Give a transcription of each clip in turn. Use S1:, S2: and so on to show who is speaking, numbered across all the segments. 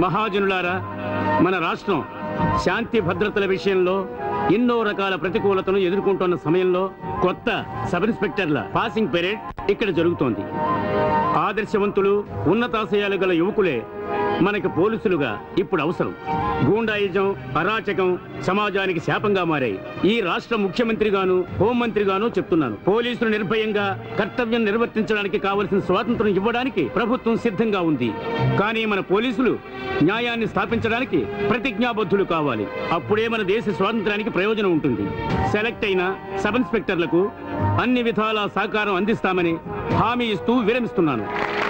S1: మహాజనులారా, మన రాష్ట్రం శాంతి భద్రతల విషయంలో ఎన్నో రకాల ప్రతికూలతను ఎదుర్కొంటున్న సమయంలో కొత్త సబ్ ఇన్స్పెక్టర్ల పాసింగ్ పెరేడ్ ఇక్కడ జరుగుతోంది. ఆదర్శవంతులు, ఉన్నతాశయాలు గల యువకులే మనకి పోలీసులుగా ఇప్పుడు అవసరం. గూండాయిజం, అరాచకం సమాజానికి శాపంగా మారాయి. ఈ రాష్ట్ర ముఖ్యమంత్రిగాను, హోంమంత్రిగాను చెప్తున్నాను, పోలీసులు నిర్భయంగా కర్తవ్యం నిర్వర్తించడానికి కావలసిన స్వాతంత్రం ఇవ్వడానికి ప్రభుత్వం సిద్ధంగా ఉంది. కానీ మన పోలీసులు న్యాయాన్ని స్థాపించడానికి ప్రతిజ్ఞాబద్ధులు కావాలి. అప్పుడే మన దేశ స్వాతంత్రానికి ప్రయోజనం ఉంటుంది. సెలెక్ట్ అయిన సబ్ ఇన్స్పెక్టర్లకు అన్ని విధాల సహకారం అందిస్తామని హామీ ఇస్తూ విరమిస్తున్నాను.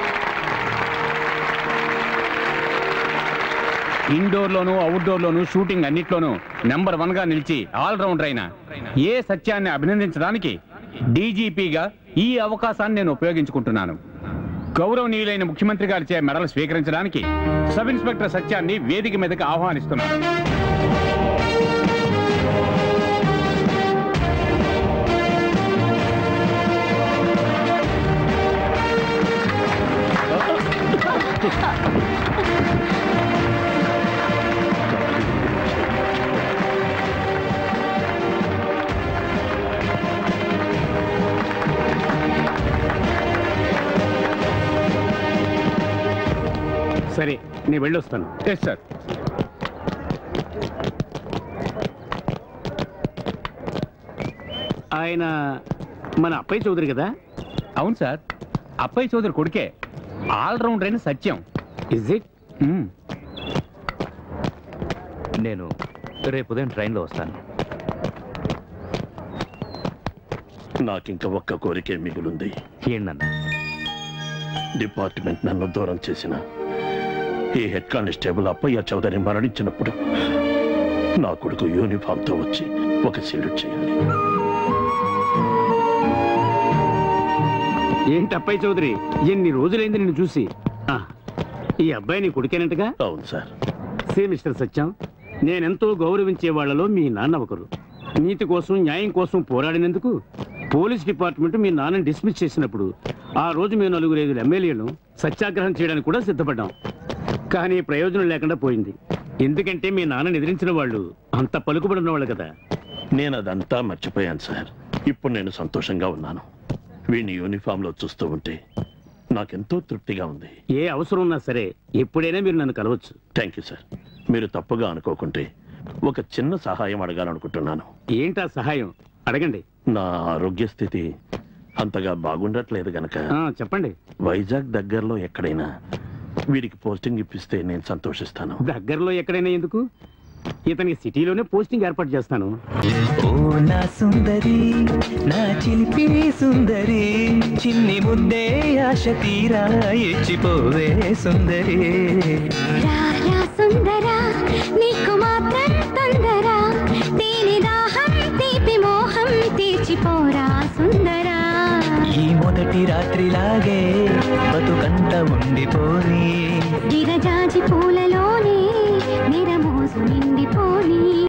S1: ఇండోర్లోనూ అవుట్డోర్లోనూ షూటింగ్ అన్నిట్లోనూ నెంబర్ 1గా నిలిచి ఆల్రౌండర్ అయిన ఏ సత్యాన్ని అభినందించడానికి డీజీపీగా ఈ అవకాశాన్ని నేను ఉపయోగించుకుంటున్నాను. గౌరవనీయులైన ముఖ్యమంత్రి గారిచే మెడలు స్వీకరించడానికి సబ్ ఇన్స్పెక్టర్ సత్యాన్ని వేదిక మీదకి ఆహ్వానిస్తున్నాను. సరే, నేను వెళ్ళొస్తాను. Yes sir. ఆయన మన అప్పయ్య చౌదరి కదా? అవును సార్, అప్పయ్య చౌదరి కొడుకే. ఆల్రౌండర్ అయిన సత్యం. Is it?
S2: నేను రేపు ఉదయం ట్రైన్లో వస్తాను.
S3: నాకింక ఒక్క కోరికే మిగులుంది.
S2: ఏంటన్నా?
S3: డిపార్ట్మెంట్ నన్ను దూరం చేసిన ఈ హెడ్ కానిస్టేబుల్ అప్పయ్య చౌదరి మరణించినప్పుడు నా కొడుకు యూనిఫామ్తో వచ్చి ఒక సెల్యూట్ చేయాలి.
S1: ఏంటి అప్పయ్య చౌదరి, ఎన్ని రోజులైంది నిన్ను చూసి? ఈ అబ్బాయి నీ కొడుకేనంటగా?
S3: అవును సార్.
S1: మిస్టర్ సత్యం, నేనెంతో గౌరవించే వాళ్లలో మీ నాన్న ఒకరు. నీతి కోసం, న్యాయం కోసం పోరాడినందుకు పోలీస్ డిపార్ట్మెంట్ మీ నాన్నని డిస్మిస్ చేసినప్పుడు ఆ రోజు మేము 4-5 ఎమ్మెల్యేలను సత్యాగ్రహం చేయడానికి కూడా సిద్ధపడ్డాం. కానీ ప్రయోజనం లేకుండా పోయింది. ఎందుకంటే మీ నాన్నని ఎదిరించిన వాళ్ళు అంత పలుకుబడి ఉన్నవాళ్ళు కదా.
S3: నేను అదంతా మర్చిపోయాను సార్. ఇప్పుడు నేను సంతోషంగా ఉన్నాను. వీడిని యూనిఫామ్లో చూస్తూ ఉంటే నాకెంతో తృప్తిగా ఉంది.
S1: ఏ అవసరం ఉన్నా సరే ఎప్పుడైనా మీరు నన్ను కలవచ్చు.
S3: Thank you sir. మీరు తప్పుగా అనుకోకుంటే ఒక చిన్న సహాయం అడగాలనుకుంటున్నాను.
S1: ఏంటా సహాయం? అడగండి.
S3: నా ఆరోగ్య స్థితి అంతగా బాగుండట్లేదు గనక
S1: చెప్పండి.
S3: వైజాగ్ దగ్గరలో ఎక్కడైనా వీడికి పోస్టింగ్ ఇప్పిస్తే నేను సంతోషిస్తాను.
S1: దగ్గరలో ఎక్కడైనా ఎందుకు, ఇతనికి సిటీలోనే పోస్టింగ్ ఏర్పాటు చేస్తాను.
S4: ఓ నా సుందరి, నా చిలిపి సుందరి, చిన్ని ముద్దే ఆశ తీరా ఇచ్చిపోవే సుందరి.
S5: రారా సుందరా, నీకు మాత్రం తొందరా, దీని దాహం తీపి మోహం తీర్చిపోరా సుందరా.
S4: ఈ మొదటి రాత్రిలాగే బతుకంట ఉండిపోని
S5: గిరజాజి పూల